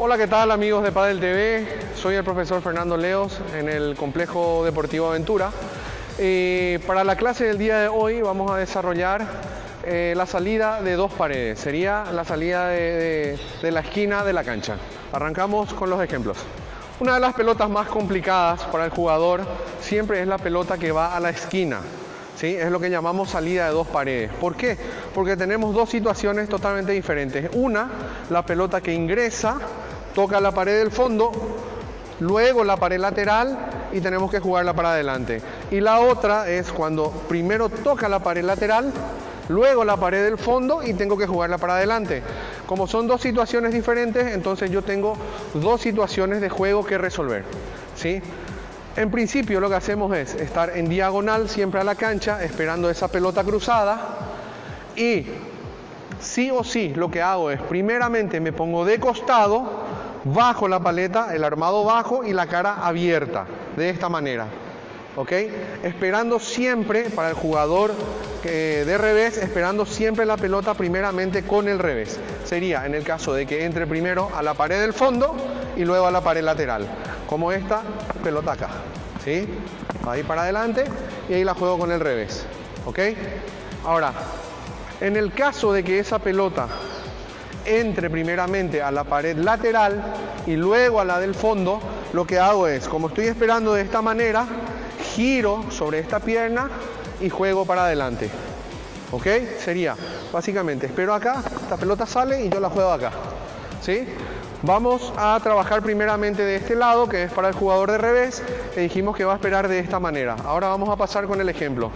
Hola, ¿qué tal amigos de Padel TV? Soy el profesor Fernando Leos en el Complejo Deportivo Aventura. Para la clase del día de hoy vamos a desarrollar la salida de dos paredes. Sería la salida de la esquina de la cancha. Arrancamos con los ejemplos. Una de las pelotas más complicadas para el jugador siempre es la pelota que va a la esquina. ¿Sí? Es lo que llamamos salida de dos paredes. ¿Por qué? Porque tenemos dos situaciones totalmente diferentes. Una, la pelota que ingresa, toca la pared del fondo, luego la pared lateral y tenemos que jugarla para adelante. Y la otra es cuando primero toca la pared lateral, luego la pared del fondo y tengo que jugarla para adelante. Como son dos situaciones diferentes, entonces yo tengo dos situaciones de juego que resolver. ¿Sí? En principio lo que hacemos es estar en diagonal siempre a la cancha esperando esa pelota cruzada y sí o sí lo que hago es primeramente me pongo de costado, bajo la paleta, el armado bajo y la cara abierta, de esta manera. ¿Ok? Esperando siempre para el jugador de revés, esperando siempre la pelota primeramente con el revés. Sería en el caso de que entre primero a la pared del fondo y luego a la pared lateral. Como esta pelota acá, ¿sí? Ahí para adelante y ahí la juego con el revés, ¿ok? Ahora, en el caso de que esa pelota entre primeramente a la pared lateral y luego a la del fondo, lo que hago es, como estoy esperando de esta manera, giro sobre esta pierna y juego para adelante, ¿ok? Sería, básicamente, espero acá, esta pelota sale y yo la juego acá, ¿sí? Vamos a trabajar primeramente de este lado, que es para el jugador de revés, que dijimos que va a esperar de esta manera. Ahora vamos a pasar con el ejemplo.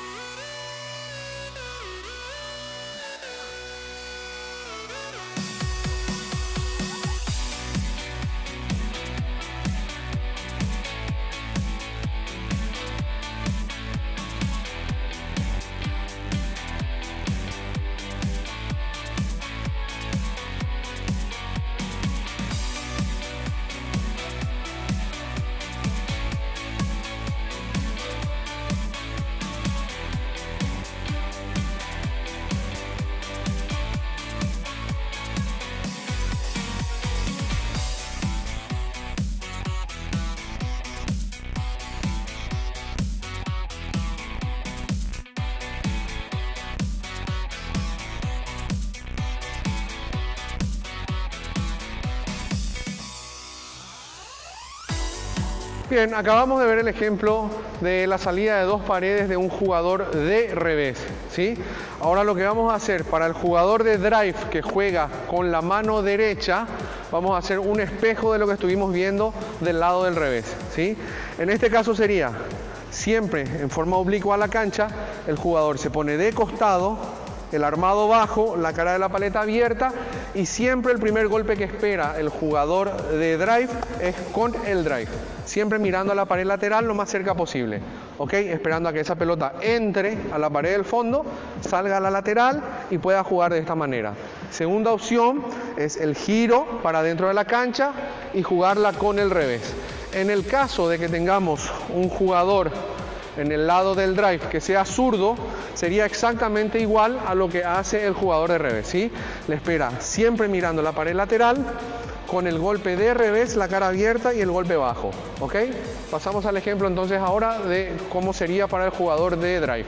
Bien, acabamos de ver el ejemplo de la salida de dos paredes de un jugador de revés, ¿sí? Ahora lo que vamos a hacer para el jugador de drive que juega con la mano derecha, vamos a hacer un espejo de lo que estuvimos viendo del lado del revés, ¿sí? En este caso sería siempre en forma oblicua a la cancha, el jugador se pone de costado, el armado bajo, la cara de la paleta abierta y siempre el primer golpe que espera el jugador de drive es con el drive. Siempre mirando a la pared lateral lo más cerca posible, ¿ok? Esperando a que esa pelota entre a la pared del fondo, salga a la lateral y pueda jugar de esta manera. Segunda opción es el giro para dentro de la cancha y jugarla con el revés. En el caso de que tengamos un jugador en el lado del drive que sea zurdo, sería exactamente igual a lo que hace el jugador de revés, ¿sí? Le espera siempre mirando la pared lateral, con el golpe de revés, la cara abierta y el golpe bajo, ¿ok? Pasamos al ejemplo entonces ahora de cómo sería para el jugador de drive.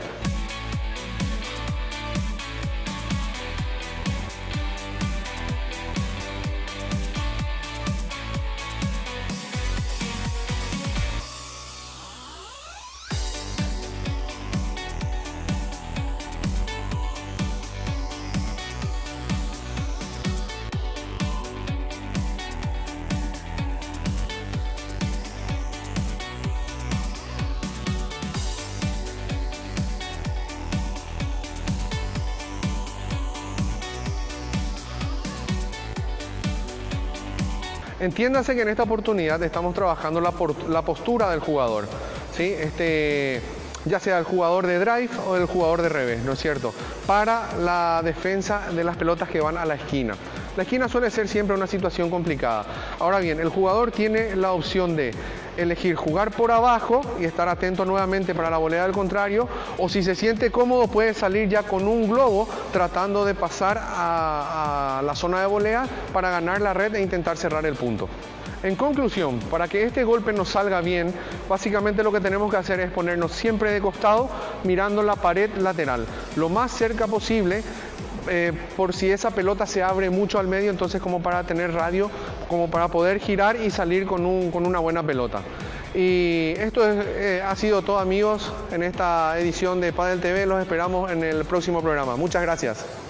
Entiéndase que en esta oportunidad estamos trabajando la postura del jugador, ¿sí? Ya sea el jugador de drive o el jugador de revés, ¿no es cierto? Para la defensa de las pelotas que van a la esquina. La esquina suele ser siempre una situación complicada. Ahora bien, el jugador tiene la opción de elegir jugar por abajo y estar atento nuevamente para la volea del contrario, o si se siente cómodo puede salir ya con un globo tratando de pasar a la zona de volea para ganar la red e intentar cerrar el punto. En conclusión, para que este golpe nos salga bien, básicamente lo que tenemos que hacer es ponernos siempre de costado mirando la pared lateral, lo más cerca posible, por si esa pelota se abre mucho al medio, entonces como para tener radio, como para poder girar y salir con una buena pelota. Y esto ha sido todo, amigos, en esta edición de Padel TV. Los esperamos en el próximo programa. Muchas gracias.